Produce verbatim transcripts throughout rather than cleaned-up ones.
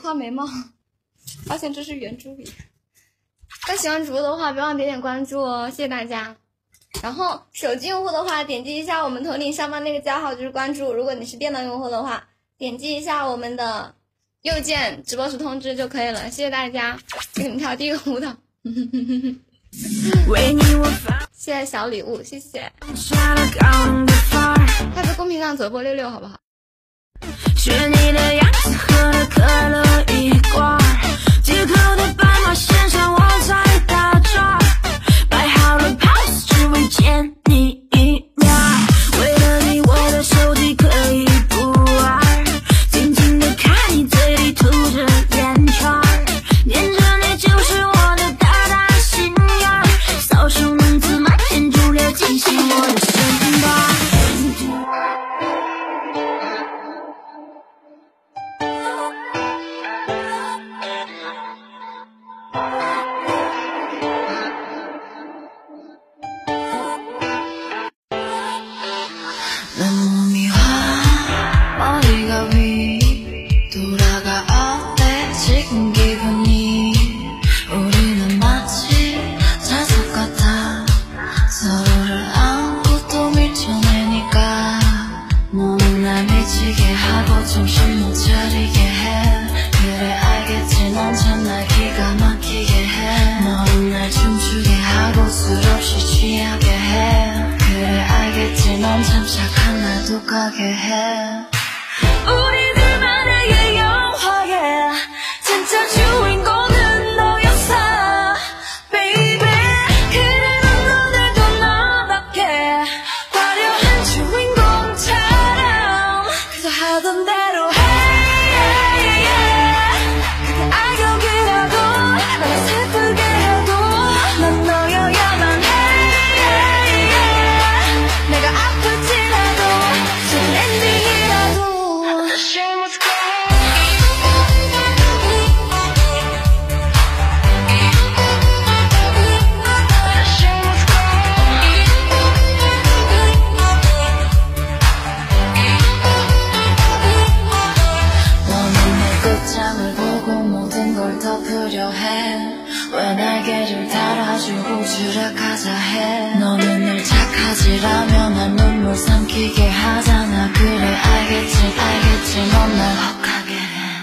画眉毛，发现这是圆珠笔。那喜欢主播的话，别忘点点关注哦，谢谢大家。然后手机用户的话，点击一下我们头顶上方那个加号就是关注。如果你是电脑用户的话，点击一下我们的右键直播时通知就可以了。谢谢大家，给你们跳第一个舞蹈。谢谢小礼物，谢谢。他在公屏上走波六六好不好？学你的样子，喝了可乐一罐，街头的斑马线上我在打转，摆好了 pose 只为见你一面，为了你我的手机可以不玩，静静的看你嘴里吐着烟圈，黏着你就是我的大大心眼，搔首弄姿满天逐流惊醒我的身段。정신 못 차리게 해 그래 알겠지 넌 참 날 기가 막히게 해 넌 날 춤추게 하고 술 없이 취하게 해 그래 알겠지 넌 참 착한 날 독하게 해 우리들만의 영화에 진짜 주인공은 너였어 baby 그래 넌 오늘도 너답게 화려한 주인공처럼 그저 하던 대로 해 그게 악역이라도 날 슬프게 해도 난 너여야만 해 내가 아플지라도 슬픈 엔딩이라도 The show must go 끝장을 보고 모든 걸 덮으려 해 왜 날개를 달아주고 추락하자 해 너는 늘 착하지라며 날 눈물 삼키게 하잖아 그래 알겠지 알겠지 넌 날 혹하게 해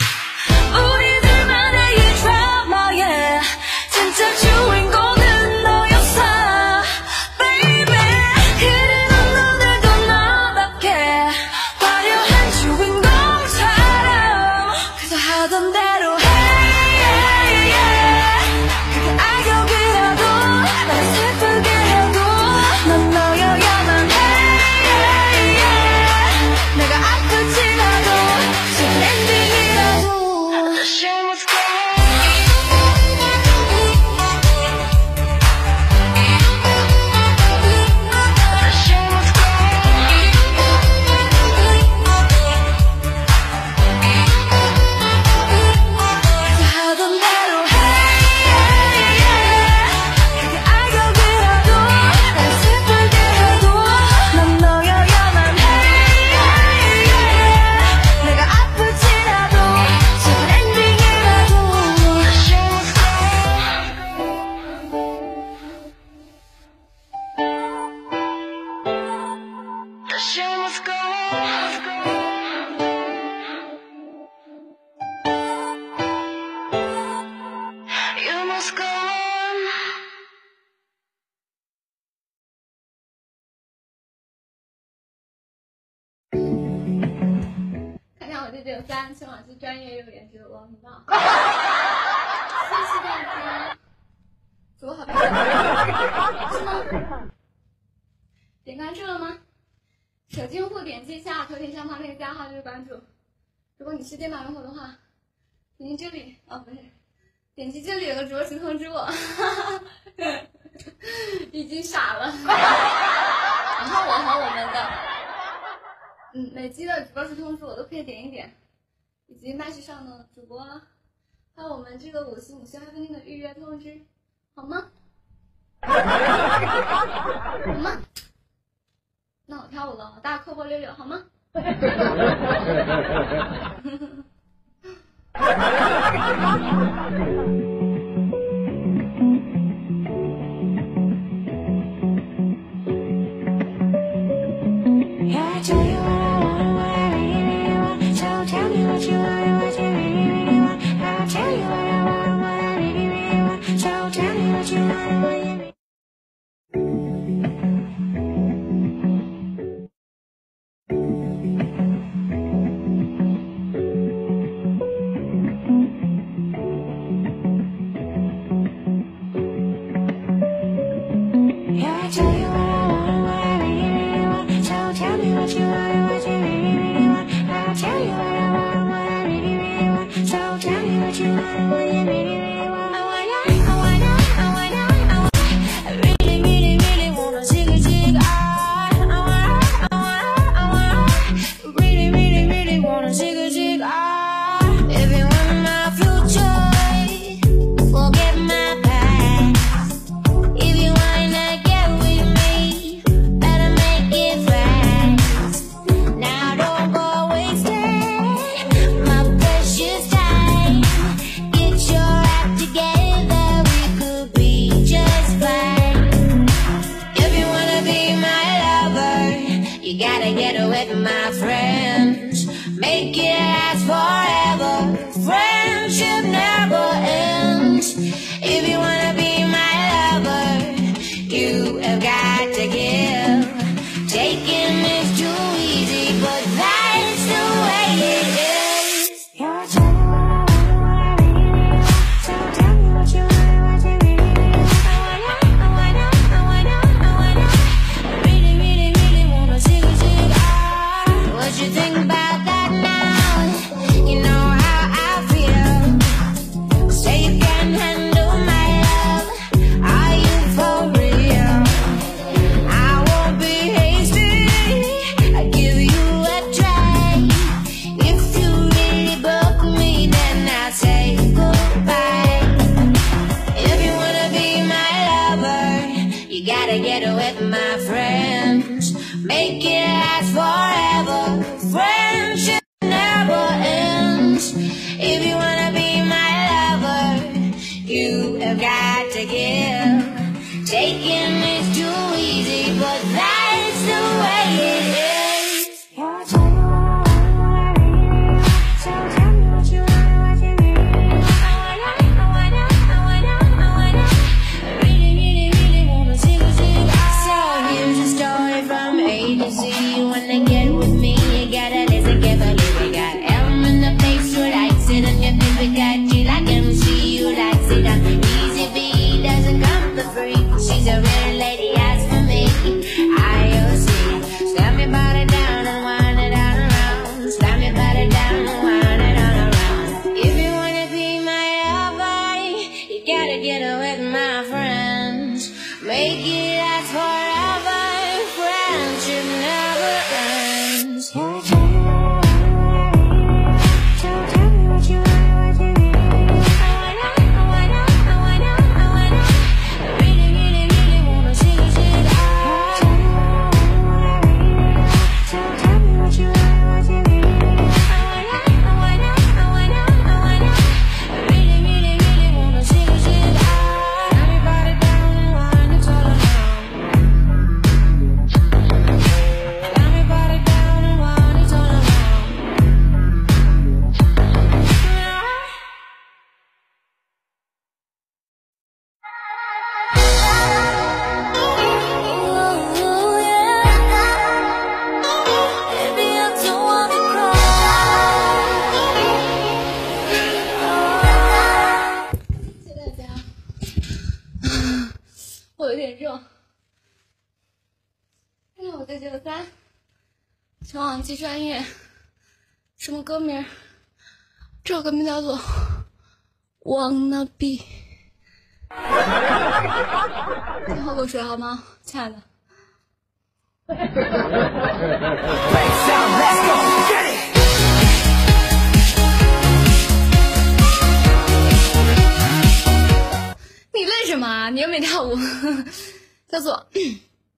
우리들만의 이 드라마에 진짜 주인공은 너였어 baby 그래 넌 오늘도 너답게 화려한 주인공처럼 그저 하던 대로 해 그게 악역이라도 날 슬프게 해도 넌 너여야만 해 내가 아플지라도 슬픈 엔딩이라도 The show must go The show must go 하던 대로 해 그게 악역이라도 날 슬프게 해도 넌 너여야만 해 내가 아플지라도 슬픈 엔딩이라도 The show must go The show must go You must go on 看看我这只有三，秦老师专业又颜值的王频道，谢谢大家。主播好漂亮，是吗？点关注了吗？手机用户点击一下头顶上方那个加号就是关注。如果你是电脑用户的话，点击这里，哦不是，点击这里有个主播时通知我，已经傻了。然后我和我们的。嗯，每期的直播时通知我都可以点一点，以及麦序上的主播，还有我们这个五星五星咖啡厅的预约通知，好吗？好吗？那我跳舞了，大家扣波六六好吗？ 请网记专业，什么歌名？这首歌名叫做《Wanna Be》。先喝口水好吗，亲爱的？你累什么啊？你又没跳舞。叫做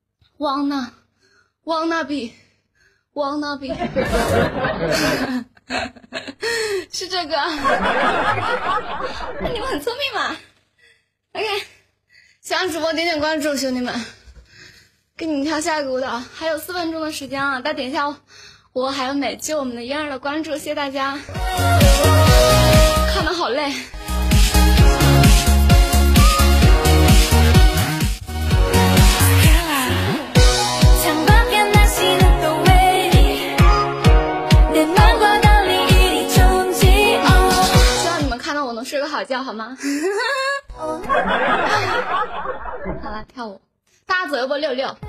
Wanna Wanna Be。Wanna be 是这个。那你们很聪明嘛 ？OK， 喜欢主播点点关注，兄弟们，给你们跳下一个舞蹈，还有四分钟的时间啊！再点一下我还有美剧我们的嫣儿的关注，谢谢大家。看得好累。希望你们看到我能睡个好觉，好吗？好了，跳舞，大家左右波六六。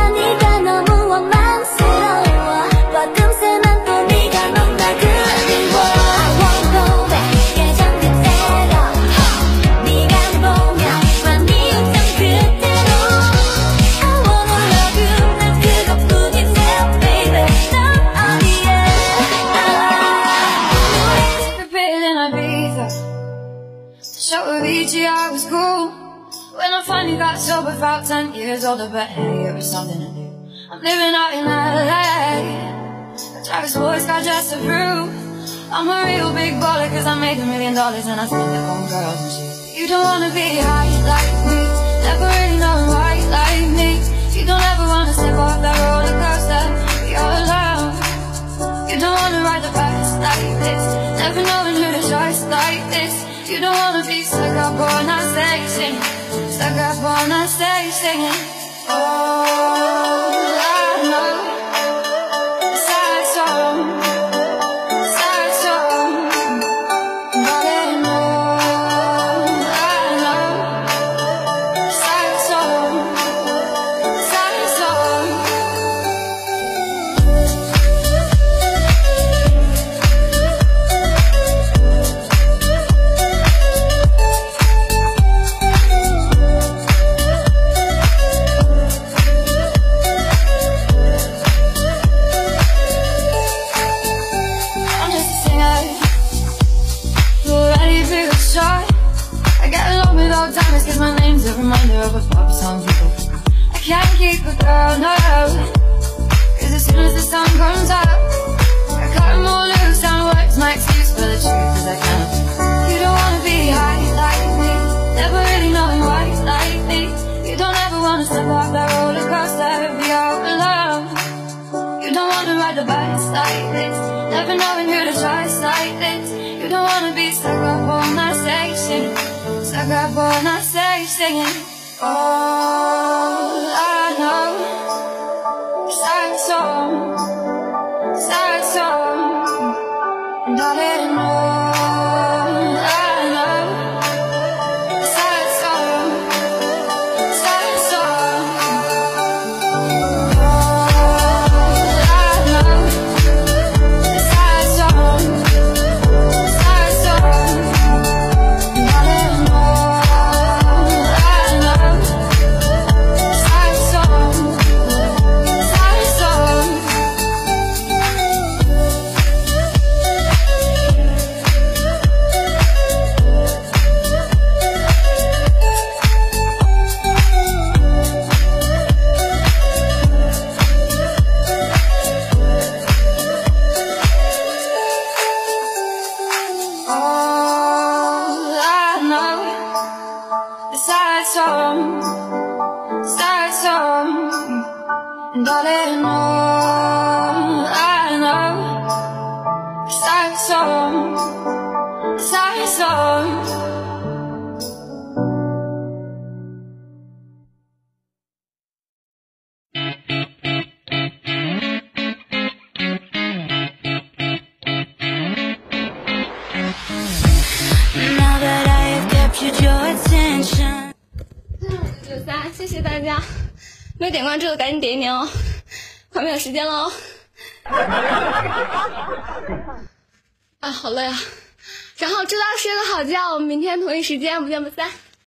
I was cool when I finally got sober, about ten years older, but hey, it was something to do. I'm living out in L A. I drive a sports car just to prove I'm a real big baller, cause I made a million dollars and I spend it on girls and shit. You don't wanna be high like me, never really know why like me. You don't ever wanna step off that roller coaster, you're alone. You don't wanna ride the bus like this, never knowing who to trust like this. You don't wanna be stuck up on our stage singing, stuck up on our stage singing. All I know, sad song, sad song. But I know, I know, sad song, sad song. Diamonds, cause my name's a reminder of a pop song people. I can't keep a girl, no, cause as soon as the sun comes up I cut them all loose, and words my excuse for the truth as I can. You don't wanna be high like me, never really knowing why like me. You don't ever wanna step off that roller coaster, be all alone. You don't wanna ride the bus like this, never knowing who to trust like this. You don't wanna be stuck up on that stage singing, stuck up on that stage singing. All I know, sad song, sad song. And all I know, I know, sad song, sad song. All I know, sad song, sad song. And all I know, I know, sad song, sad song. All I know, the sad song, sad song. And all I know, I know, the sad song, sad song. Now that I have captured your attention。九三，谢谢大家，没有点关注的赶紧点一点哦，快没有时间了哦。啊，好累啊！然后祝大家睡个好觉，我们明天同一时间不见不散。